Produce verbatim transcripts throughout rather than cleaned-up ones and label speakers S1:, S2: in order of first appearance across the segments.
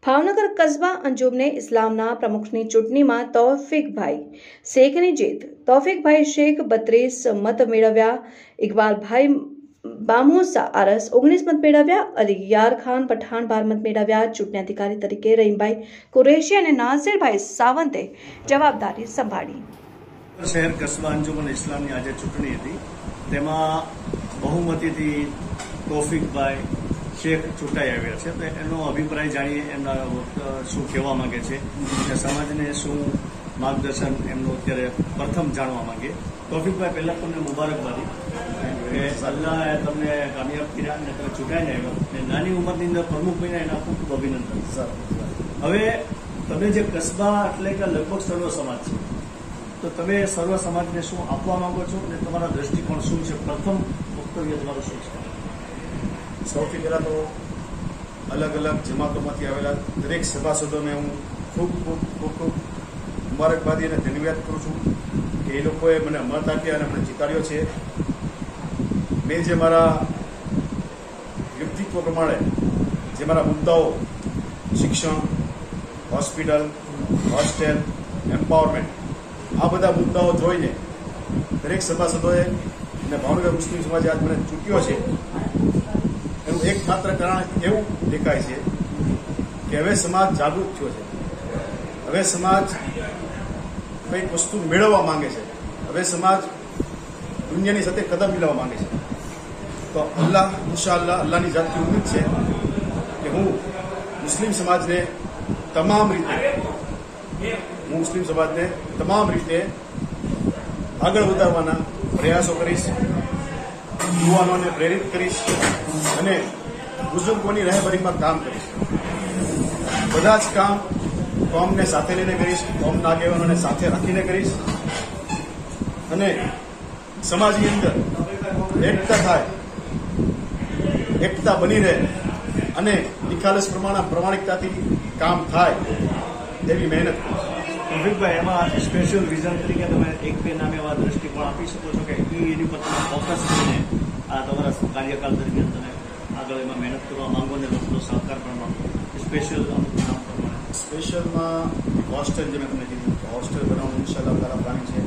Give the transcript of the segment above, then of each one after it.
S1: ભાવનગર કસ્બા અંજુમને ઇસ્લામના પ્રમુખની ચૂંટણીમાં તૌફિકભાઈ શેખની જીત। તૌફિકભાઈ શેખ બત્રીસ મત મેળવ્યા, ઇકબાલભાઈ બામોસા આરસ ઓગણીસ મત મેળવ્યા, અલી યાર ખાન પઠાણ બાર મત મેળવ્યા। ચૂંટણી અધિકારી તરીકે રહીમભાઈ કુરેશી અને નાસિરભાઈ સાવંતે જવાબદારી સંભાળી।
S2: શહેર કસ્બા અંજુમન ઇસ્લામની આજે ચૂંટણી હતી, તેમાં બહુમતીથી તૌફિકભાઈ શેખ ચૂંટાઈ આવ્યા છે। તો એનો અભિપ્રાય જાણીએ, એમના શું કહેવા માંગે છે અને સમાજને શું માર્ગદર્શન એમનું અત્યારે પ્રથમ જાણવા માંગે। તૌફિકભાઈ, પહેલા તમને મુબારકબાદી કે અલ્લાહે તમને કામયાબ કર્યા અને તમે ચૂંટાઈને આવ્યા અને નાની ઉંમરની અંદર પ્રમુખ બન્યા, એના ખૂબ ખૂબ અભિનંદન સર। હવે તમે જે કસ્બા એટલે કે લગભગ સર્વ સમાજ છે, તો તમે સર્વ સમાજને શું આપવા માંગો છો અને તમારા દ્રષ્ટિકોણ શું છે? પ્રથમ વક્તવ્ય તમારું શું છે?
S3: સૌથી પહેલાં તો અલગ અલગ જમાતોમાંથી આવેલા દરેક સભાસદોને હું ખૂબ ખૂબ ખૂબ ખૂબ મુબારકબાદી અને ધન્યવાદ કરું છું કે એ લોકોએ મને મત આપ્યા અને મને જીતાડ્યો છે। મેં જે મારા વ્યક્તિત્વ પ્રમાણે જે મારા મુદ્દાઓ શિક્ષણ, હોસ્પિટલ, હોસ્ટેલ, એમ્પાવરમેન્ટ, આ બધા મુદ્દાઓ જોઈને દરેક સભાસદોએ અને ભાવનગર મુસ્લિમ સમાજે આજ મને ચૂંટ્યો છે, એનું એકમાત્ર કારણ એવું દેખાય છે કે હવે સમાજ જાગૃત થયો છે। હવે સમાજ કંઈક વસ્તુ મેળવવા માંગે છે, હવે સમાજ દુનિયાની સાથે કદમ મિલાવવા માંગે છે। તો અલ્લાહ ઇન્શાઅલ્લાહ અલ્લાહની જાતની ઉમ્મીદ છે કે હું મુસ્લિમ સમાજને તમામ રીતે હું મુસ્લિમ સમાજને તમામ રીતે આગળ વધારવાના પ્રયાસો કરીશ, યુવાનોને પ્રેરિત કરીશ અને બુઝુર્ગોની રહેબરીમાં કામ કરીશ। બધા જ કામ કોમને સાથે લઈને કરીશ, કોમના આગેવાનોને સાથે રાખીને કરીશ અને સમાજની અંદર એકતા થાય, એકતા બની રહે અને નિખાલસ પ્રમાણે પ્રામાણિકતાથી કામ થાય તેવી મહેનત કરીશ।
S2: તૌફિકભાઈ, એમાં સ્પેશિયલ રીઝન તરીકે તમે એક બે નામે એવા દ્રષ્ટિકોણ આપી શકો છો કે એની પર તમે ફોકસ કરીને આ તમારા કાર્યકાળ દરમિયાન તમે આગળ એમાં મહેનત કરવા માંગો અને લોકોનો સહકાર પણ માંગો? સ્પેશિયલ અમુક નામ પ્રમાણે
S3: સ્પેશિયલમાં હોસ્ટેલ, જે મેં તમને કીધું હોસ્ટેલ બનાવવાનું ઇન્શાઅલ્લાહ તાલા પ્લાનિંગ છે।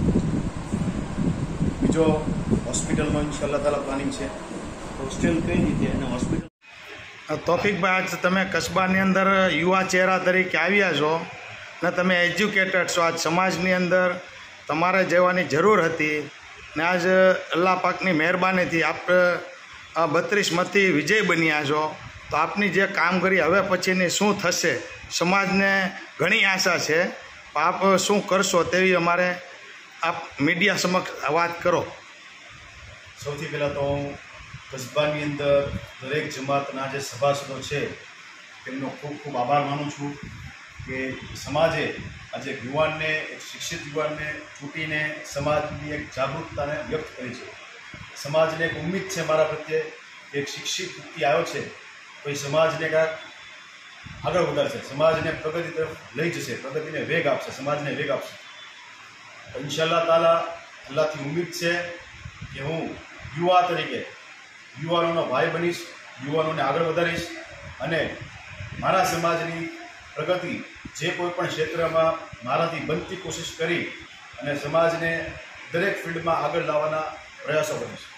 S3: બીજો હોસ્પિટલમાં ઇન્શાઅલ્લાહ તાલા પ્લાનિંગ છે।
S2: હોસ્ટેલ કઈ રીતે અને હોસ્પિટલ?
S4: તૌફિકભાઈ, આજ તમે કસ્બાની અંદર યુવા ચહેરા તરીકે આવ્યા છો ને તમે એજ્યુકેટેડ છો। આજ સમાજની અંદર તમારે જવાની જરૂર હતી ને આજ અલ્લાહ પાકની મહેરબાનીથી આપ બત્રીસ મતથી વિજય બન્યા છો। તો આપની જે કામગીરી હવે પછીની શું થશે, સમાજને ઘણી આશા છે, આપ શું કરશો તેવી અમારે આપ મીડિયા સમક્ષ વાત કરો।
S3: સૌથી પહેલાં તો હું કસ્બાની અંદર દરેક જમાતના જે સભાસદો છે તેમનો ખૂબ ખૂબ આભાર માનું છું કે સમાજે આજે યુવાનને, એક શિક્ષિત યુવાનને ચૂંટીને સમાજની એક જાગૃતતાને વ્યક્ત કરી છે। સમાજને એક ઉમ્મીદ છે મારા પ્રત્યે, એક શિક્ષિત વ્યક્તિ આવ્યો છે તો એ સમાજને કાંઈક આગળ વધારશે, સમાજને પ્રગતિ તરફ લઈ જશે, પ્રગતિને વેગ આપશે, સમાજને વેગ આપશે। ઇન્શાઅલ્લાહ તાલા અલ્લાહથી ઉમ્મીદ છે કે હું યુવા તરીકે યુવાનોનો ભાઈ બનીશ, યુવાનોને આગળ વધારીશ અને મારા સમાજની પ્રગતિ જે કોઈ પણ ક્ષેત્રમાં મારાથી બનતી કોશિશ કરી અને સમાજને દરેક ફિલ્ડમાં આગળ લાવવાના પ્રયાસો કરીશ।